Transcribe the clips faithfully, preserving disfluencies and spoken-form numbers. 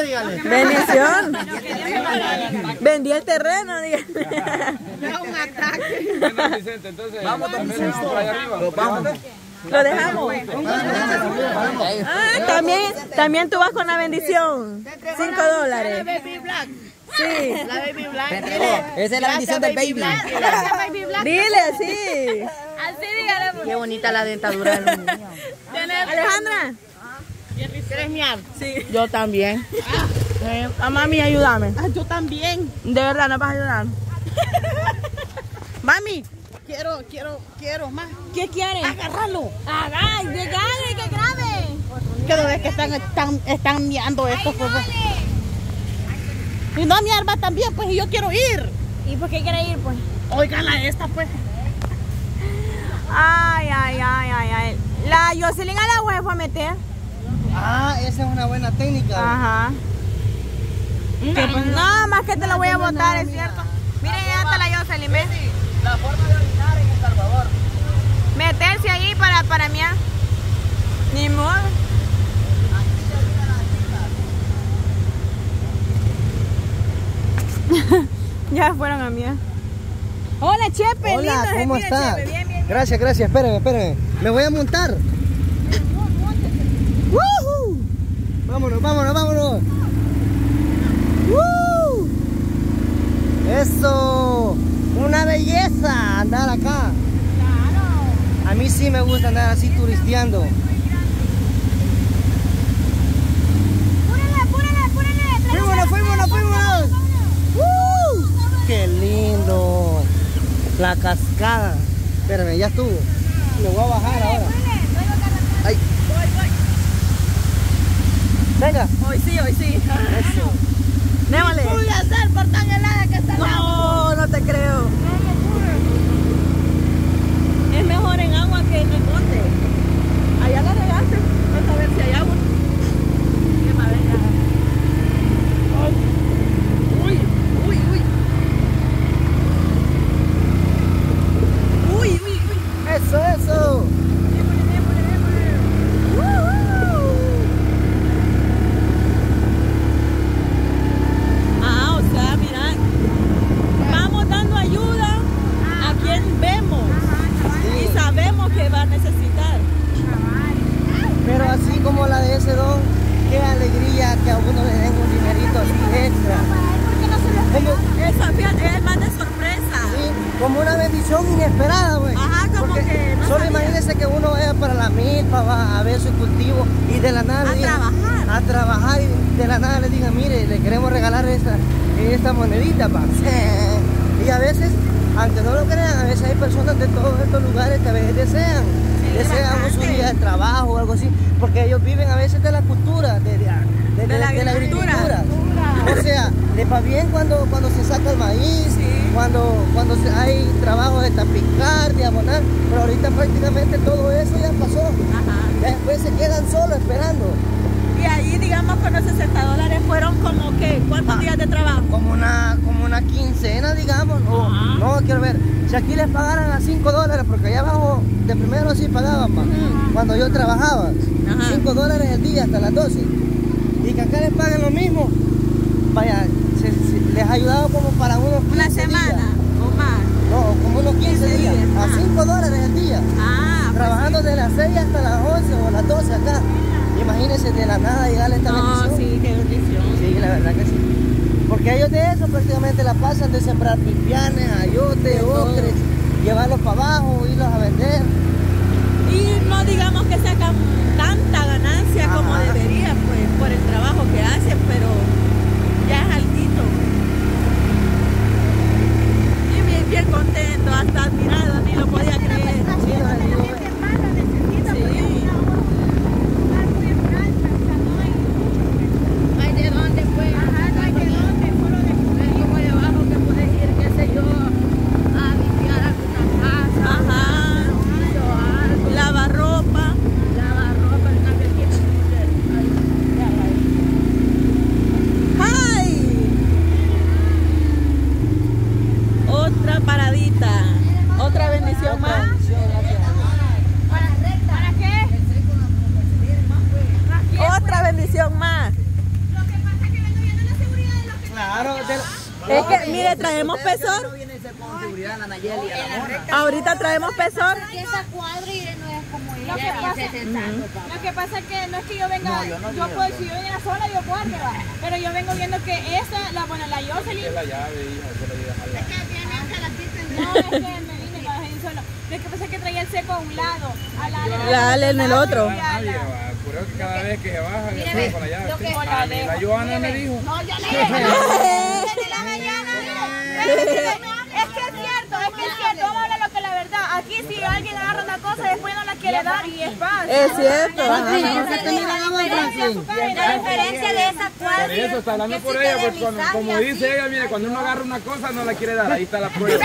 Bendición. Vendí el terreno. Un ataque. Vamos, don Vicente, por allá arriba. Vamos. Lo dejamos. Ah, también, también tú vas con la bendición. Cinco dólares. Sí. La baby black. Esa es la bendición del baby. Dile así. Así dígale. Qué bonita la dentadura de los niños. Alejandra. ¿Quieres miar? Sí. Yo también. Eh, a mami, ayúdame. Ah, yo también. De verdad, no vas a ayudar. Mami. Quiero, quiero, quiero más. ¿Qué quieres? Agárralo. Ay, de grave, que grave. Que no ves que están, están, están miando estos pues. Y no mi arma también, pues, y yo quiero ir. ¿Y por qué quiere ir, pues? Óigala esta, pues. Ay, ay, ay, ay, ay. La Jocelyn a la web fue a meter. Ah, esa es una buena técnica. Ajá. Que, pues, no, más que te la voy a botar, es cierto. Miren, ya está la Jocelyn, ¿ves? La forma de orinar en El Salvador. Meterse ahí para, para mí. Ni modo. Ya fueron a mí. Hola, Chepe. Hola, lindo, ¿cómo mira, está? Chepe, bien, bien. Gracias, gracias. Espéreme, espéreme. Me voy a montar. ¡Woohoo! Vámonos, vámonos, vámonos. ¡Woo! Eso. Una belleza andar acá. Claro. A mí sí me gusta andar así turisteando. Apúrale, apúrale, apúrale. Fuímonos, fuímonos, fuímonos. ¡Woo! ¡Qué lindo! La cascada. Espérame, ya estuvo. Le voy a bajar ahora. Ay. Venga. Hoy sí, hoy sí. Eso. Démosle. ¿Qué voy a hacer por tan helada que está el agua? No, no te creo. Es mejor en agua que en el monte. Allá la regaste. Vamos a ver si hay agua. Qué maravilla. Uy, uy, uy. Uy, uy, uy. Eso, eso. Démosle, démosle, démosle. ¡Woohoo! Ah, o sea, mira, vamos dando ayuda a quien vemos y sabemos que va a necesitar. Pero así como la de ese don, qué alegría que a uno le den un dinerito así extra. Como, Eso, fíjate, es más de sorpresa. sí, como una bendición inesperada, güey. Ajá, como Porque que no solo sabía. imagínense que uno vaya para la milpa, va a ver su cultivo y de la nada A le digan, trabajar. a trabajar y de la nada le digan, mire, le queremos regalar esta, esta monedita, pa. Y a veces, aunque no lo crean, a veces hay personas de todos estos lugares que a veces desean, Sí, desean un su bastante. día de trabajo o algo así, porque ellos viven a veces de la cultura, de, de, de- De la de la agricultura. agricultura. O sea, les va bien cuando, cuando se saca el maíz, Sí. cuando, cuando se- hay trabajo de tapicar, de abonar, pero ahorita prácticamente todo eso ya pasó. Ajá. Ya después se quedan solos esperando. Y ahí, digamos, con los sesenta dólares fueron como que, ¿cuántos Ah. días de trabajo? Como una, como una quincena, digamos. O, Ajá. no, quiero ver. Si aquí les pagaran a cinco dólares, porque allá abajo de primero sí pagaban más. Ujú. Cuando yo trabajaba, Ajá. cinco dólares el día hasta las doce. Y que acá les paguen lo mismo. Vaya, se- se- les ha ayudado como para unos quince Una semana días. o más. No, como unos quince quince días. días, A ajá. cinco dólares el día. Ah, pues Trabajando de las seis hasta las once o las doce acá. Imagínense de la nada llegarle esta no, bendición. sí, qué bendición. Sí, la verdad que sí. Porque ellos de eso prácticamente la pasan de sembrar pipianes, ayotes, ocres, llevarlos para abajo, irlos a vender. Y no digamos que sacan tanta ganancia como Ajá. debería, pues, por el trabajo que hacen, pero ya es altito. Y bien, bien contento, hasta admirado, ni lo podía creer. Sí, los ayudo. Sí. No hay de dónde, pues. Ajá, no hay de dónde. Solo de como de abajo que puedes ir, qué sé yo, a limpiar alguna casa. Ajá. Piso, algo. Lavar ropa. Lavar ropa, el cambio aquí. Es que, mire, traemos pesor. Ahorita traemos pesor. Esa cuadra y no es como Lo que pasa, lo que pasa es que no es que yo venga, no, yo, no yo puedo, si yo venga sola, yo puedo arriba, pero yo vengo viendo que esa, la bueno, la Jocelyn. Es la llave, hija, solo de dejarla. Es que tiene que la quiten. No, es que me vine y la dejé solo. Lo que pasa es que traía el seco a un lado, a la la Ale en el otro. Nadie va, ocurrió que cada vez que se baja, le pone con la llave. Sí. A mí la Johanna me dijo. No, yo le dije. Desde la mañana, es que es cierto, es que es cierto, vamos a hablar lo que es la verdad. Aquí si alguien agarra una cosa, después no la quiere dar y es fácil. Es cierto. La diferencia de esa cuadra. Por eso está hablando por ella, pues cuando, como dice ella, mire, cuando uno agarra una cosa no la quiere dar, ahí está la prueba.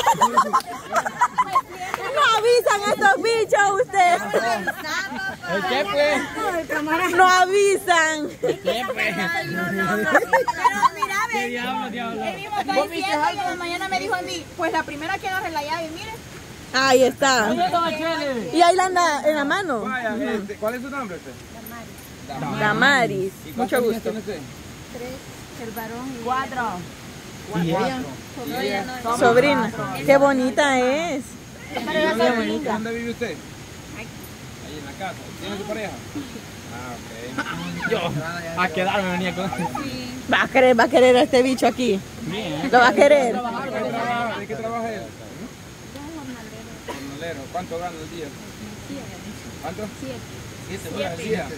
No avisan estos bichos ustedes. ¿El qué pues? No avisan. ¿Qué pues? Pero mira, ve, él mismo está diciendo que la mañana me dijo a mí, pues la primera que agarre la llave, mire. Ahí está. Y ahí la anda en la mano. Vaya, este, ¿cuál es su nombre usted? Damaris. Damaris. ¿Y Mucho gusto. tiene usted? Tres, el varón y Cuatro. ¿Y ella? ¿Y ella? Sobrina. Qué bonita es. ¿Dónde vive usted? Ahí en la casa. ¿Tiene su pareja? Ah, ok. Yo, a quedarme venía con... Va a querer, va a querer a este bicho aquí. Bien. Lo va a querer. ¿De qué trabaja, ¿De qué trabaja él? Jornalero. ¿Cuánto gana el día? ¿Cuánto? Siete. ¿Siete horas al día?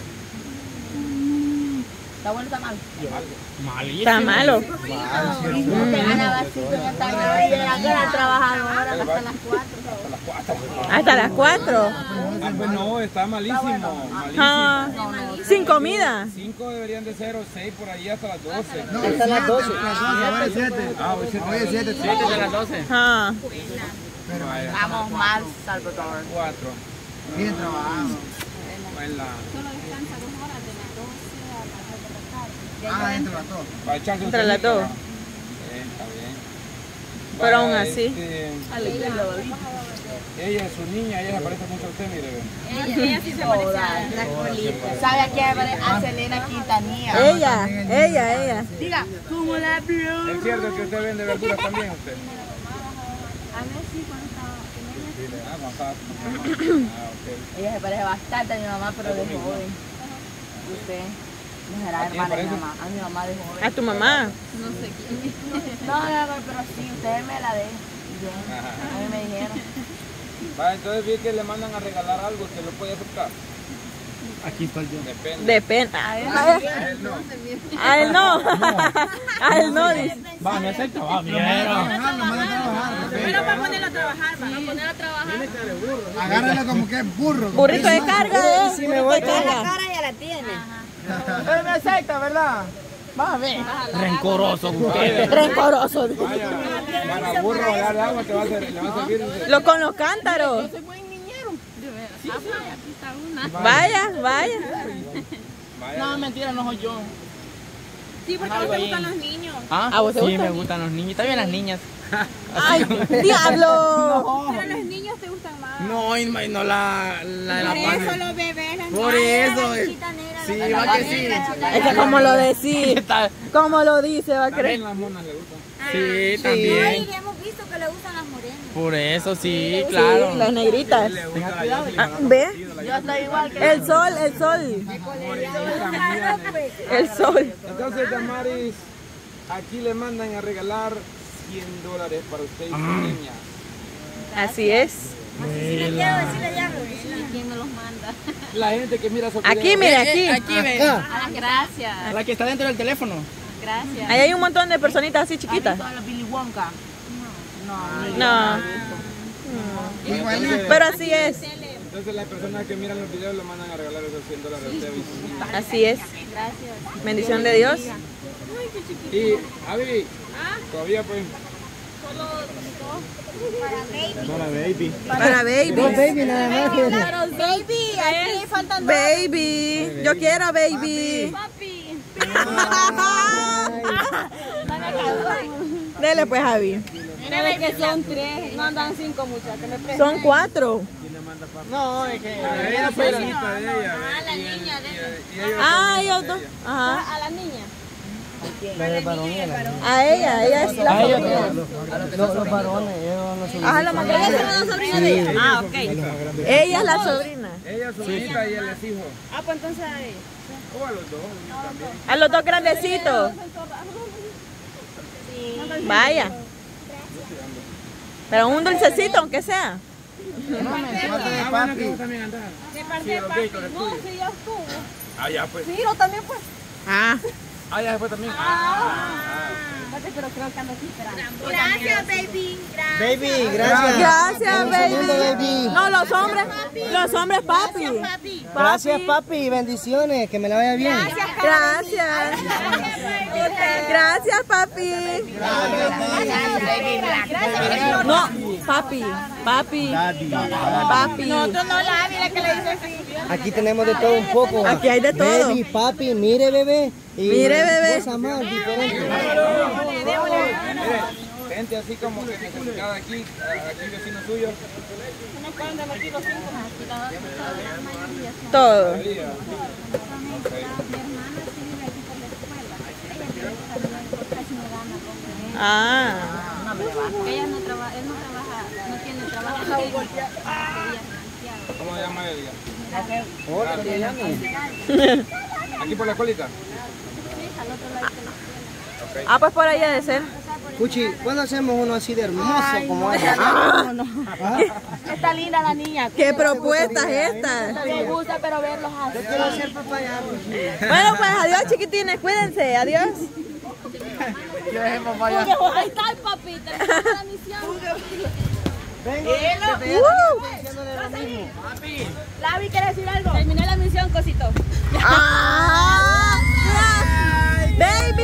¿Está bueno o está mal? Malísimo. Está malo. te gana vasito en esta hora y la trabajadora hasta las cuatro. Hasta las cuatro. Hasta las cuatro. Ah, pues no, está malísimo. Malísimo. Ah, sin comida. Cinco deberían de ser o seis por ahí hasta las doce. No, hasta las doce. Ahora es siete. Ah, hoy siete. Hoy es siete. Siete de las doce. Ah. Vaya, Vamos mal, Salvador. cuatro. Bien trabajado. Buena. Solo descansa dos horas de las doce a las dos de la tarde. Ah, entre las dos. Para echarse un Entre las sueñito, dos. ¿va? Bien, está bien. Pero Vaya, aún así. este, ella es su niña, ella se parece mucho a usted, mire. Ella, ella sí se parece a la colita. ¿Sabe a quién? A Selena Quintanilla. Ella, ella, ella. Diga, como la vio. ¿Es cierto que usted vende verduras también usted? A ver si cuando estaba en ella. Ah, cuando estaba con su mamá. Ah, ok. Ella se parece bastante a mi mamá, pero de joven. ¿Y usted? No será ¿A quién hermana de mi parece? mamá. A mi mamá de joven. A tu mamá. No, no, no, pero sí, ustedes me la den. Bien. A mí me dijeron. Va, entonces vi que le mandan a regalar algo, ¿usted lo puede aceptar? Aquí estoy yo. Depende. Depende. A él no. A él no. A él no, dice. Va, me acepta, va, bien. Pero para ponerlo a trabajar, para ponerlo a trabajar. Agárralo como que es burro. Burrito de carga, eh. Burrito de carga. ya la tiene. Él me acepta, ¿verdad? Va a ver. Rencoroso ustedes. Rencoroso. Vaya, para burro darle agua te va a servir, le va a servir. Lo con los cántaros. Vaya, vaya. Vaya. No, mentira, no soy yo. Sí, porque a vos te gustan los niños. ¿Ah? ¿A vos te Sí, gusta? me gustan los niños. Está bien las niñas. Ay, diablo. Pero los niños te gustan más. No, y no, y no la, la de la Por eso panza. los bebés, las Por niñas. eso. eh. Sí, va que sí. Es que como lo decís, Está- como lo dice, va a También creer. las monas le gustan. Sí, también. hemos visto que le gustan las morenas. Por eso, sí, Sí, claro. las negritas. Le gusta la Ah, ¿Ve? Yo estoy igual que El sol, el sol. El sol. Entonces, Damaris, aquí le mandan a regalar cien dólares para usted y su niña. Así es. ¿Quién me los manda? La gente que mira su Aquí, mire, aquí. Aquí, ve. Ah, gracias, La que está dentro del teléfono. gracias. Ahí hay un montón de personitas así chiquitas. ¿Has visto a la Billy Wonka? No, no. No, Entonces, pero así es. entonces las personas que miran los videos le mandan a regalar esos cien dólares a usted y su niña. Así es. Gracias. Bendición de Dios. Y, Avi, todavía pues... Hola, baby. Para baby. Baby, nada más. Claro, baby, aquí faltan dos. Baby. Yo quiero baby. Papi. Dele pues, Javi. Mire que son tres, no andan cinco muchachos. Me prestan. Son cuatro. No, es que. Ella es pequeñita de ella. Ah, la y- niña de y- y ellos Ah, son ellos de dos. ella. Ajá. A la niña. La del varón y la A ella, ella es la A ellos sobrina. Los, los varones, ellos son los sobrinos. Ah, la más grande. ¿Ella es la sobrina de ella? Ah, ok. Ella es la sobrina. Ella es sobrinita y él es hijo. Ah, pues entonces ahí. O a los dos también. A los dos grandecitos. Vaya. Pero un dulcecito, aunque sea. Parte de Ah, bueno, que papi. vos también andás. ¿Qué parte Sí, de los papi? Víctor, es No, tuyo. si yo estuve. Ah, ya pues. Ciro también pues. Ah. Ah, ya después también. Ah, Pero creo que ando aquí esperando. Gracias, baby. Gracias. Baby, gracias. Gracias, Un segundo, baby. baby. No, los hombres, los hombres, papi. Papi. Gracias, papi. Bendiciones. Que me la vaya bien. Gracias. Gracias, papi. No, papi, papi, papi. Nosotros no la vi, la que le dice así. Aquí tenemos de todo un poco. Aquí hay de todo. Baby, papi, mire, bebé. Y Mire, bebé. Cosas más diferentes. mire, gente así como que necesitada aquí, aquí vecino suyo. Todo. Ah. Ella no trabaja, él no trabaja, no tiene trabajo. ¿Cómo se llama ella? ¿Aquí por la escuelita? Ah, pues por ahí ha de ser. Cuchi, ¿cuándo hacemos uno así de hermoso como ella? Está linda la niña. ¿Qué propuestas estas? Me gusta, pero verlos así. Yo quiero ser papá ya, Cuchi. Bueno, pues adiós, chiquitines, cuídense, adiós. Ahí está el papito. La misión. Venga, que te Uh. diciéndole lo mismo. Lavi, ¿quiere decir algo? Terminé la misión, cosito. Ah, baby.